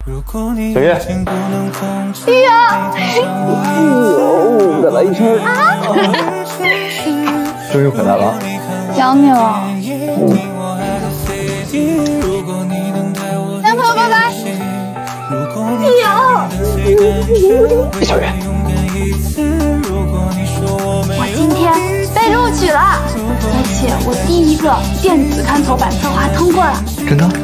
小月， 玉瑶， 再来一圈啊！终于回来了， 想你了。男朋友拜拜。玉瑶， 小月， 我今天被录取了，而且我第一个电子看头版策划通过了。 真的？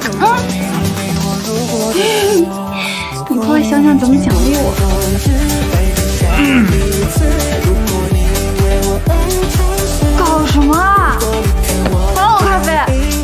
你快来想想怎么奖励我。搞什么啊？还我咖啡。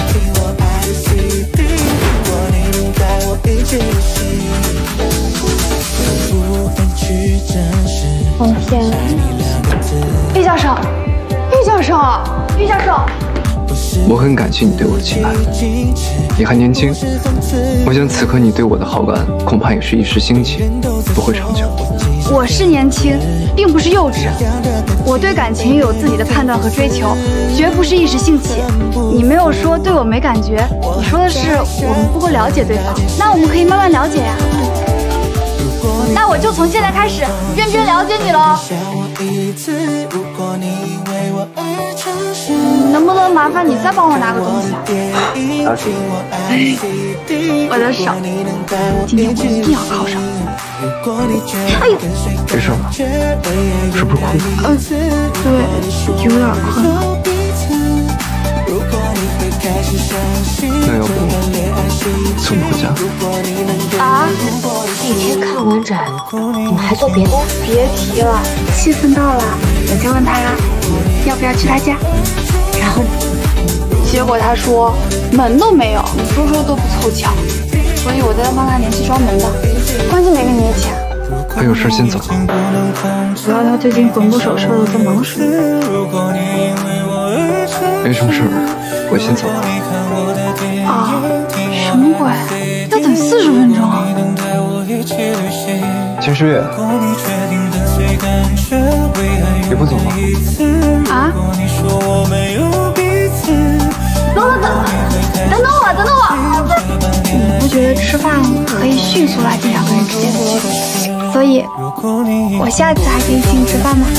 放天。玉教授，玉教授，玉教授。 我很感谢你对我的期待。你还年轻，我想此刻你对我的好感恐怕也是一时兴起，不会长久。 我是年轻，并不是幼稚。我对感情有自己的判断和追求，绝不是一时兴起。你没有说对我没感觉，你说的是我们不够了解对方。那我们可以慢慢了解呀。那我就从现在开始认真了解你了。能不能麻烦你再帮我拿个东西啊？ 拿什么？ 我的手，今年我一定要考上。哎呦， 没事吧？是不是困了？ 对，有点困。 那要不送你回家？ 啊？ 那天看完展，你们还做别的？ 别提了，气氛到了，我就问他要不要去他家，然后结果他说门都没有，说都不凑巧，所以我在帮他联系专门的，关系没跟你一起啊。 还有事先走。 主要他最近魂不守舍的在忙什么？ 没什么事儿，我先走了。 啊？什么鬼？要等40分钟啊！ 秦诗月，你不走吗？ 啊？等等我！你不觉得吃饭可以迅速拉近两个人之间的距离？所以，我下次还可以请你吃饭吗？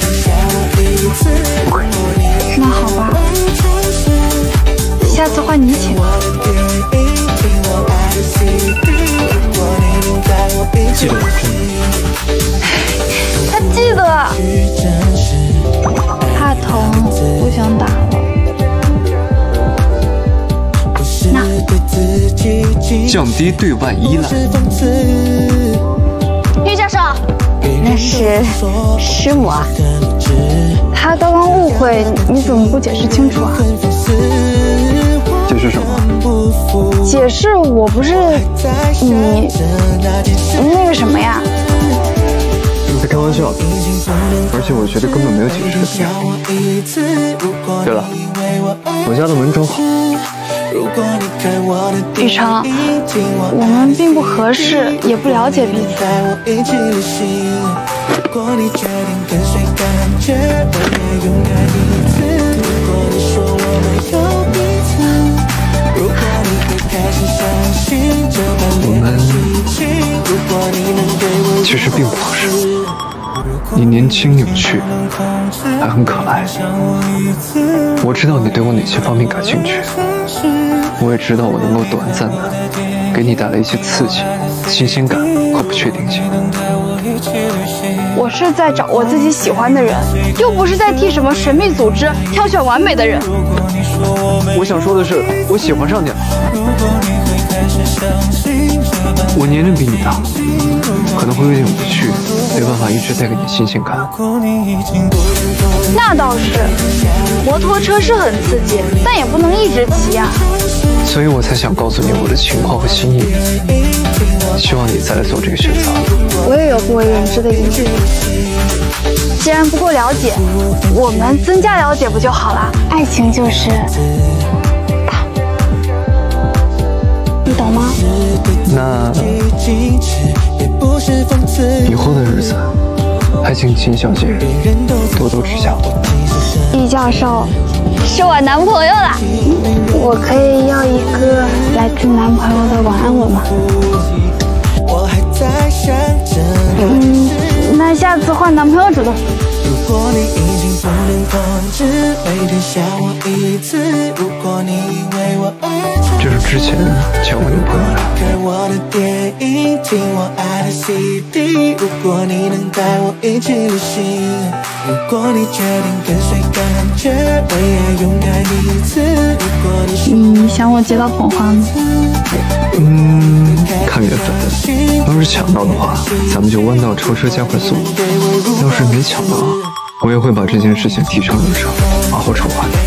不可以。 那好吧，下次换你请。 记得我真的。 他记得。怕疼，不想打了。那降低对外依赖。 玉教授， 那是师母啊。 他刚刚误会，你怎么不解释清楚啊？ 解释什么？ 解释我不是你那个什么呀？ 在开玩笑的，而且我觉得根本没有解释的必要。对了，我家的门正好。 雨成，我们并不合适，也不了解彼此。 我们其实并不合适。你年轻有趣，还很可爱。我知道你对我哪些方面感兴趣，我也知道我能够短暂的给你带来一些刺激、新鲜感和不确定性。 我是在找我自己喜欢的人，又不是在替什么神秘组织挑选完美的人。 我想说的是，我喜欢上你了。我年龄比你大，可能会有点无趣，没办法一直带给你新鲜感。 那倒是，摩托车是很刺激，但也不能一直骑啊。 所以我才想告诉你我的情况和心意，希望你再来做这个选择。 我也有不为人知的隐秘。既然不够了解，我们增加了解不就好了？爱情就是它，你懂吗？ 那以后的日子，还请秦小姐多多指教。 易教授是我男朋友啦，我可以要一个来自男朋友的晚安吻吗？ 换男朋友者的。 这是之前交过女朋友的。 你想我接到捧花吗？ 看缘分。要是抢到的话，咱们就弯道超车加快速度；要是没抢到，我也会把这件事情提上日程，好好筹划。